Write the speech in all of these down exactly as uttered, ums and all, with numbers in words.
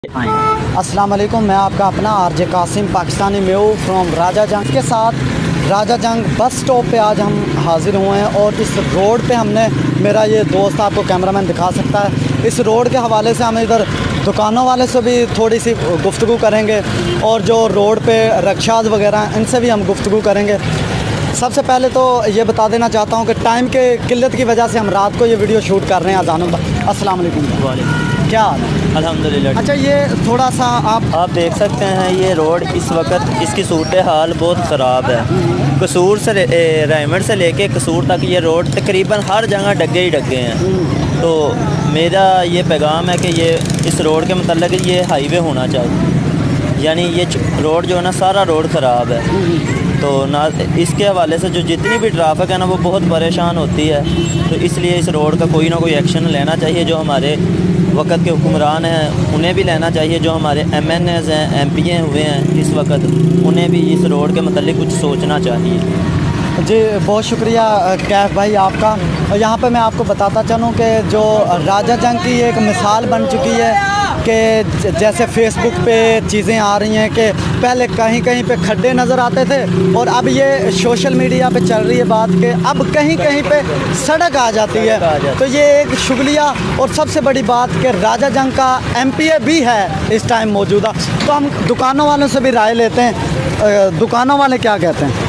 अस्सलाम वालेकुम, मैं आपका अपना आरजे कासिम पाकिस्तानी में हूँ फ्रॉम राजा जंग के साथ। राजा जंग बस स्टॉप पे आज हम हाज़िर हुए हैं और इस रोड पे हमने, मेरा ये दोस्त आपको कैमरामैन दिखा सकता है, इस रोड के हवाले से हम इधर दुकानों वाले से भी थोड़ी सी गुफ्तगू करेंगे और जो रोड पे रक्शाज वगैरह हैं इनसे भी हम गुफ्तगू करेंगे। सबसे पहले तो ये बता देना चाहता हूँ कि टाइम के किल्लत की वजह से हम रात को ये वीडियो शूट कर रहे हैं अज़ानों पर। अस्सलाम वालेकुम। वालेकुम, क्या हाल है? अल्हम्दुलिल्लाह। अच्छा, ये थोड़ा सा आप आप देख सकते हैं ये रोड इस वक्त इसकी सूरत हाल बहुत ख़राब है। कसूर से रायमंड से लेके कसूर तक ये रोड तकरीबन हर जगह डगे ही डगे हैं। तो मेरा ये पैगाम है कि ये इस रोड के मतलब ये हाईवे होना चाहिए, यानी ये रोड जो है ना सारा रोड ख़राब है। तो ना इसके हवाले से जो जितनी भी ट्रैफिक है ना वो बहुत परेशान होती है। तो इसलिए इस रोड का कोई ना कोई एक्शन लेना चाहिए। जो हमारे वक्त के हुक्मरान हैं उन्हें भी लेना चाहिए, जो हमारे एम एन एज़ हैं, एम पी ए हुए हैं इस वक्त, उन्हें भी इस रोड के मतलब कुछ सोचना चाहिए। जी बहुत शुक्रिया कैफ भाई आपका। और यहाँ पे मैं आपको बताता चलूँ कि जो राजा जंग की एक मिसाल बन चुकी है कि जैसे फेसबुक पे चीज़ें आ रही हैं कि पहले कहीं कहीं पे खड्डे नज़र आते थे और अब ये सोशल मीडिया पे चल रही है बात कि अब कहीं कहीं पे सड़क आ जाती है। तो ये एक शुक्रिया और सबसे बड़ी बात कि राजा जंग का एम पी ए भी है इस टाइम मौजूदा। तो हम दुकानों वालों से भी राय लेते हैं, दुकानों वाले क्या कहते हैं।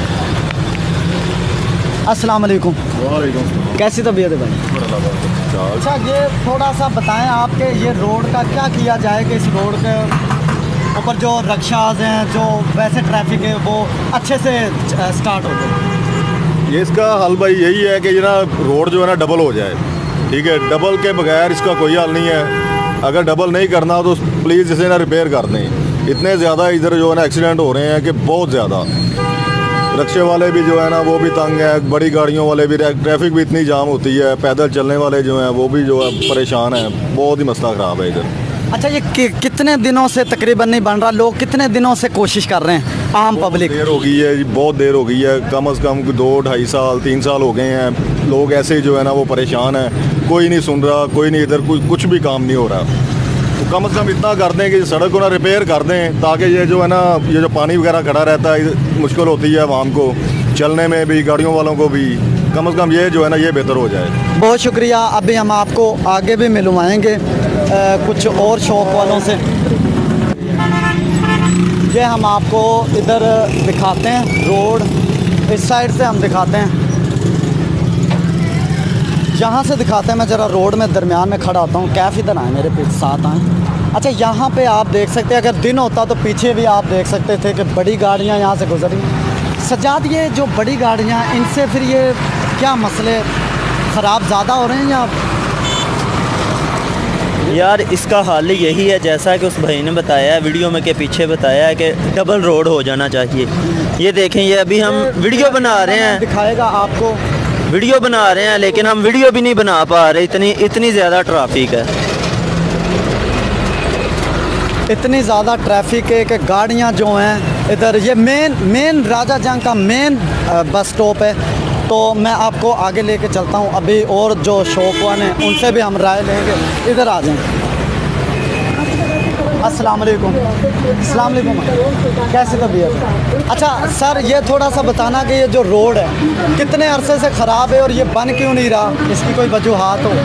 अस्सलाम वालेकुम। वालेकुम। कैसी तबीयत है भाई? अच्छा, ये थोड़ा सा बताएं आपके ये रोड का क्या किया जाए कि इस रोड के ऊपर जो रक्शाज हैं, जो वैसे ट्रैफिक है, वो अच्छे से स्टार्ट हो जाए। ये इसका हल भाई यही है कि ये ना रोड जो है ना डबल हो जाए। ठीक है, डबल के बगैर इसका कोई हल नहीं है। अगर डबल नहीं करना तो प्लीज़ इसे ना रिपेयर कर दें। इतने ज़्यादा इधर जो है ना एक्सीडेंट हो रहे हैं कि बहुत ज़्यादा। रक्शे वाले भी जो है ना वो भी तंग है, बड़ी गाड़ियों वाले भी, ट्रैफिक भी इतनी जाम होती है, पैदल चलने वाले जो हैं वो भी जो है परेशान हैं। बहुत ही मसला ख़राब है इधर। अच्छा, ये कि, कितने दिनों से तकरीबन नहीं बन रहा? लोग कितने दिनों से कोशिश कर रहे हैं? आम पब्लिक देर हो गई है जी, बहुत देर हो गई है। कम अज़ कम दो ढाई साल तीन साल हो गए हैं। लोग ऐसे ही जो है ना वो परेशान हैं। कोई नहीं सुन रहा, कोई नहीं, इधर कोई कुछ भी काम नहीं हो रहा। तो कम अज़ कम इतना कर दें कि सड़क को ना रिपेयर कर दें, ताकि ये जो है ना ये जो पानी वगैरह खड़ा रहता है मुश्किल होती है आवाम को चलने में भी, गाड़ियों वालों को भी। कम अज़ कम ये जो है ना ये बेहतर हो जाए। बहुत शुक्रिया। अभी हम आपको आगे भी मिलवाएंगे कुछ और शॉप वालों से। ये हम आपको इधर दिखाते हैं रोड, इस साइड से हम दिखाते हैं, यहाँ से दिखाते हैं। मैं ज़रा रोड में दरमियान में खड़ा होता हूँ। कैफ इधर आए, मेरे पीछे साथ आए। अच्छा, यहाँ पे आप देख सकते हैं, अगर दिन होता तो पीछे भी आप देख सकते थे कि बड़ी गाड़ियाँ यहाँ से गुजर रही। सज्जाद, ये जो बड़ी गाड़ियाँ, इनसे फिर ये क्या मसले ख़राब ज़्यादा हो रहे हैं या? यार इसका हल यही है जैसा कि उस भाई ने बताया है वीडियो में के पीछे बताया है कि डबल रोड हो जाना चाहिए। ये देखें, ये अभी हम वीडियो बना रहे हैं, दिखाएगा आपको, वीडियो बना रहे हैं लेकिन हम वीडियो भी नहीं बना पा रहे, इतनी इतनी ज़्यादा ट्रैफिक है। इतनी ज़्यादा ट्रैफिक है कि गाड़ियाँ जो हैं इधर, ये मेन मेन राजा जंग का मेन बस स्टॉप है। तो मैं आपको आगे लेके चलता हूँ अभी, और जो शॉप वाले हैं उनसे भी हम राय लेंगे। इधर आ जाएं। अस्सलाम वालेकुम। अस्सलाम वालेकुम। कैसी तबीयत है? अच्छा सर, ये थोड़ा सा बताना कि ये जो रोड है कितने अरसे से ख़राब है और ये बन क्यों नहीं रहा? इसकी कोई वजूहात हो?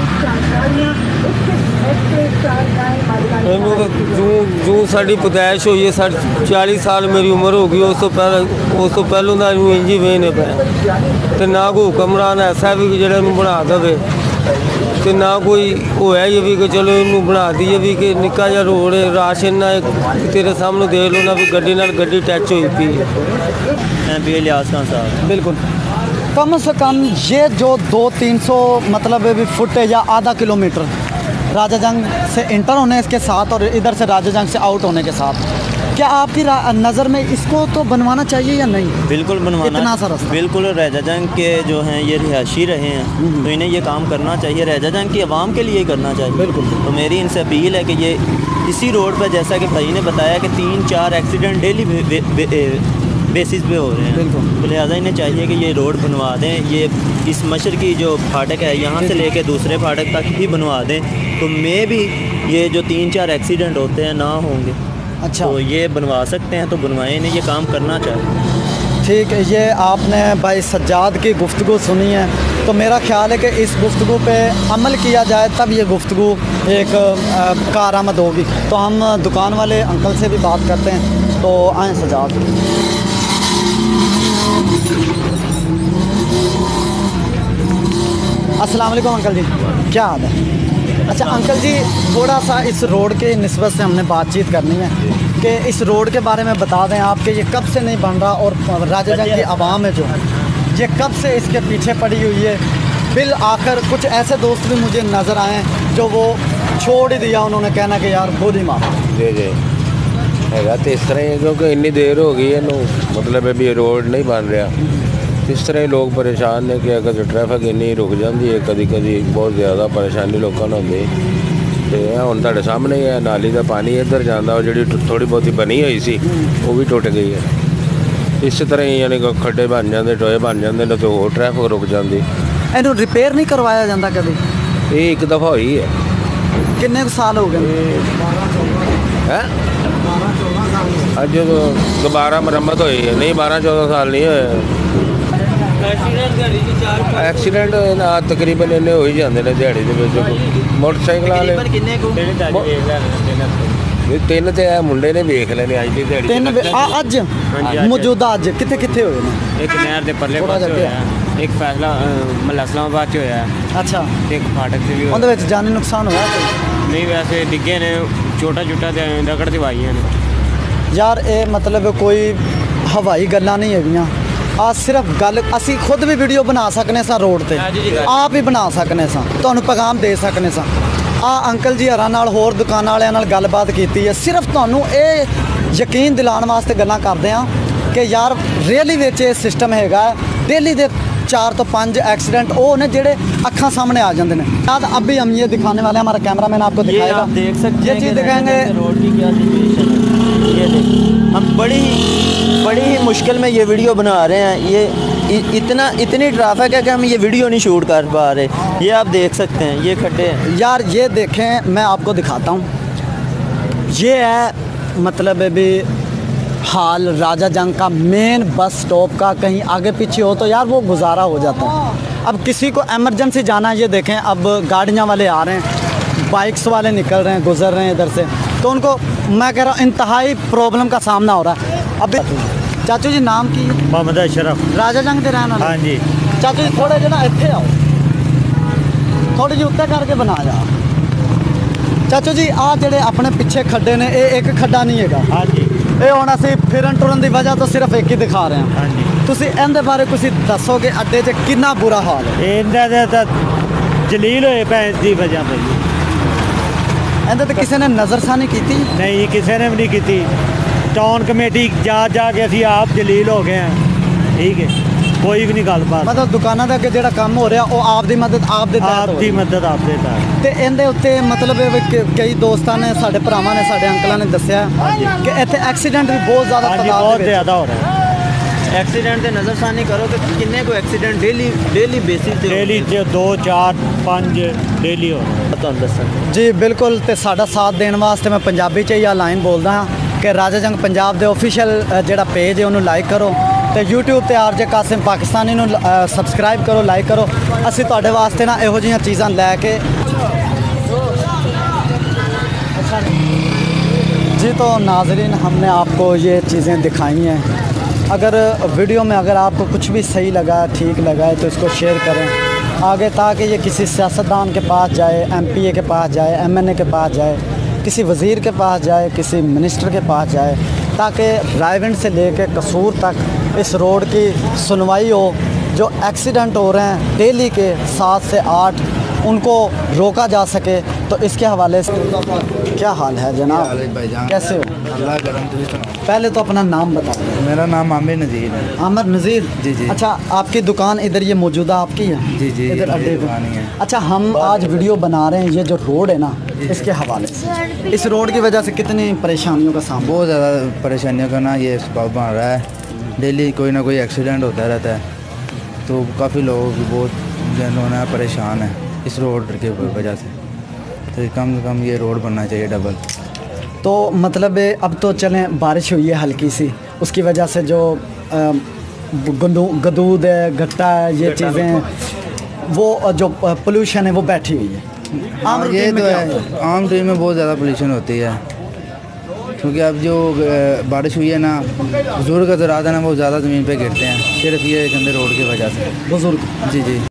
जो जो साड़ी पैदाइश हुई है, साढ़े चालीस साल मेरी उम्र हो गई। उस तो पहले उस तो पहलों का इंजी वे ने पे तो ना कोई हुक्मरान ऐसा भी कि जरा बना दे, तो ना कोई वो है ये भी कि चलो इनू बना दिए भी कि निक्का जा रोड है, राशन ना तेरे सामने देख लो ना भी गड्डी नाल गड्डी टच हुई पी है। एम पी ए लिहाज खान साहब, बिल्कुल। कम से कम ये जो दो तीन सौ मतलब भी फुट है या आधा किलोमीटर राजा जंग से इंटर होने के साथ और इधर से राजा जंग से आउट होने के साथ, क्या आपकी नज़र में इसको तो बनवाना चाहिए या नहीं? बिल्कुल बनवाना। इतना सा रास्ता बिल्कुल। राजा जंग के जो हैं ये रिहायशी रहे हैं तो इन्हें ये काम करना चाहिए, राजा जंग की आवाम के लिए ही करना चाहिए। बिल्कुल। तो मेरी इनसे अपील है कि ये इसी रोड पर, जैसा कि भाई ने बताया कि तीन चार एक्सीडेंट डेली बेसिस पे हो रहे हैं, बिल्कुल। तो लिहाजा इन्हें चाहिए कि ये रोड बनवा दें। ये इस मशर की जो फाटक है यहाँ से लेके दूसरे फाटक तक ही बनवा दें। तो मैं भी ये जो तीन चार एक्सीडेंट होते हैं ना होंगे। अच्छा, तो ये बनवा सकते हैं तो बनवाएं, नहीं ये काम करना चाहिए। ठीक है। ये आपने भाई सज्जाद की गुफ्तगू सुनी है, तो मेरा ख्याल है कि इस गुफ्तगू पे अमल किया जाए तब ये गुफ्तगू एक कारआमद होगी। तो हम दुकान वाले अंकल से भी बात करते हैं, तो आएँ सज्जाद। अस्सलाम वालेकुम अंकल जी, क्या हाल है? अच्छा अंकल जी, थोड़ा सा इस रोड के निस्बत से हमने बातचीत करनी है कि इस रोड के बारे में बता दें आप कि ये कब से नहीं बन रहा, और राजा जंग की आवाम है जो ये कब से इसके पीछे पड़ी हुई है। बिल आकर कुछ ऐसे दोस्त भी मुझे नज़र आए जो वो छोड़ ही दिया, उन्होंने कहना कि यार गोली मारो। जी जी है तो इस तरह ही, क्योंकि इन्नी देर हो गई है नू, मतलब अभी रोड नहीं बन रहा। इस तरह ही लोग परेशान ने कि अगर ट्रैफिक इन्नी रुक जाती है, कभी कभी बहुत ज़्यादा परेशानी लोगों को होती है। तो हुण तुहाडे सामने ही है, नाली का पानी इधर जाता, और जी थोड़ी बहुती बनी हुई सी वो भी टुट गई है। इस तरह ही यानी कि खड्डे बन जाते, टोए बन जाते हैं, तो होर ट्रैफिक रुक जाती। इन्हू रिपेयर नहीं करवाया जाता कभी? ये एक दफ़ा हुई है। किन्ने कुछ साल हो गए है? अज जो दोबारा मरम्मत हुई है, नहीं बारह चौदह साल नहीं हुए। एक्सीडेंट ना तकरीबन इन्ने हो ही जाते हैं दिहाड़ी के मोटरसाइकिल वाले। तीन तो है मुंडे ने वेख लेने अज की दिहाड़ी। तीन अज मौजूदा अज कितने कितने हुए? एक नहर के परले पासे होया, एक फैसला महला इस्लामाबाद च होया। अच्छा, एक फाटक से भी उहदे विच जानी नुकसान होया? नहीं, वैसे डिगे ने छोटा छोटा रगड़ दवाइयां ने। यार ये मतलब कोई हवाई गल्लां नहीं हैगियां। आ सिर्फ गल असी खुद भी वीडियो बना सकने सा रोड ते, आप ही बना सकने सा, तुहानू पैगाम दे सकने सा। आ अंकल जी हरां नाल होर दुकान वालियां नाल गलबात कीती है, सिर्फ तुहानू ये यकीन दिलाने वास्ते गल्लां करदे हां कि यार रियली विच ये सिस्टम हैगा। डेली दे चार तो पाँच एक्सीडेंट वो ने जेडे अखा सामने आ जाते हैं। अब भी हम ये दिखाने वाले हैं, हमारा कैमरा मैन आपको दिखाएगा। आप देख सकते ये हैं चीज़ कि दिखाएंगे। रोड की क्या सिचुएशन है। ये देख, हम बड़ी ही बड़ी ही मुश्किल में ये वीडियो बना रहे हैं। ये इ, इतना इतनी ट्रैफिक है कि हम ये वीडियो नहीं शूट कर पा रहे। ये आप देख सकते हैं, ये खड्डे हैं। यार ये देखें, मैं आपको दिखाता हूँ। ये है मतलब अभी हाल राजा जंग का मेन बस स्टॉप का। कहीं आगे पीछे हो तो यार वो गुजारा हो जाता है। अब किसी को एमरजेंसी जाना है, ये देखें अब गाड़ियाँ वाले आ रहे हैं, बाइक्स वाले निकल रहे हैं, गुजर रहे हैं इधर से, तो उनको मैं कह रहा हूँ इंतहाई प्रॉब्लम का सामना हो रहा है। अभी चाचू जी नाम की? मोहम्मद अशरफ। राजा जंग के रहना? हाँ जी। चाचू जी थोड़े जो ना इतने आओ, थोड़ी जी उत्ते करके बना जा। चाचू जी आ जेडे अपने पिछे खड्डे ने, ये एक खड्डा नहीं है। हाँ जी। ये हुण असीं फिरन टुरन की वजह तो सिर्फ एक ही दिखा रहे हैं। हाँ जी। तुसीं इहदे बारे कुछ दसो कि अड्डे 'च कितना बुरा हाल है? इन्दा तो जलील होए पे इसकी वजह पे। इहदे ते किसी ने नज़रसानी की? नहीं, किसी ने भी नहीं की। टाउन कमेटी जा जा के असीं आप जलील हो गए हैं। ठीक है, कोई भी नहीं गलबात। मतलब दुकानों का जो काम हो रहा वो आप दी मदद आप दे आप दी मदद आप दे तहत। ते इहदे उत्ते मतलब कई दोस्तों ने, साडे भरावां ने, साडे अंकलों ने दस्सिया कि इत्थे एक्सीडेंट भी बहुत ज़्यादा हाँ जी, बहुत ज़्यादा हो रहा है। एक्सीडेंट से नज़रसानी करो कि किन्ने को एक्सीडेंट डेली डेली बेसिस ते डेली च दो चार पाँच डेली हो रहा है। तुहानू दस्सां जी बिल्कुल। तो साडा साथ देने वास्ते मैं पंजाबी च ही लाइन बोलदा हाँ कि राजा जंग पंजाब दे ऑफिशियल जिहड़ा पेज है उन्होंने लाइक करो, तो यूट्यूब ते आर जे कासिम पाकिस्तानी नूं सबसक्राइब करो, लाइक करो। असीं तुहाडे वास्ते ना इहो जिहियां चीज़ां लैके जी। तो नाज़रीन, हमने आपको ये चीज़ें दिखाई हैं। अगर वीडियो में अगर आपको कुछ भी सही लगा, ठीक लगा है, तो इसको शेयर करें आगे, ताकि ये किसी सियासतदान के पास जाए, एम पी ए के पास जाए, एम एन ए के पास जाए, किसी वज़ीर के पास जाए, किसी मिनिस्टर के पास जाए, ताकि रायविंड से लेकर कसूर तक इस रोड की सुनवाई हो। जो एक्सीडेंट हो रहे हैं डेली के सात से आठ, उनको रोका जा सके। तो इसके हवाले से क्या हाल है जनाब, कैसे हो? अल्लाह करम। तुझे सुनाओ। पहले तो अपना नाम बताओ। मेरा नाम आमिर नज़ीर है। आमिर नज़ीर? जी जी। अच्छा, आपकी दुकान इधर ये मौजूदा आपकी है? जी जी, इधर अड्डे दुकान ही है। अच्छा, हम आज वीडियो बना रहे हैं ये जो रोड है ना, इसके हवाले से। इस रोड की वजह से कितनी परेशानियों का सामना? बहुत ज़्यादा परेशानियों का ना ये सबब बन रहा है। डेली कोई ना कोई एक्सीडेंट होता रहता है, तो काफ़ी लोग बहुत जो है परेशान है इस रोड की वजह से। तो कम से कम ये रोड बनना चाहिए डबल। तो मतलब अब तो चलें बारिश हुई है हल्की सी, उसकी वजह से जो गंदू गदूद है, गट्टा है, ये चीज़ें, वो जो पोल्यूशन है वो बैठी हुई है। आम हाँ, ये रूटीन में तो क्या है, होता है? आम टाइम में बहुत ज़्यादा पोल्यूशन होती है, क्योंकि अब जो अ, बारिश हुई है ना, बुजुर्ग जो रात है ना वो ज़्यादा ज़मीन पे गिरते हैं, सिर्फ ये गंदे रोड की वजह से। बुजुर्ग जी जी।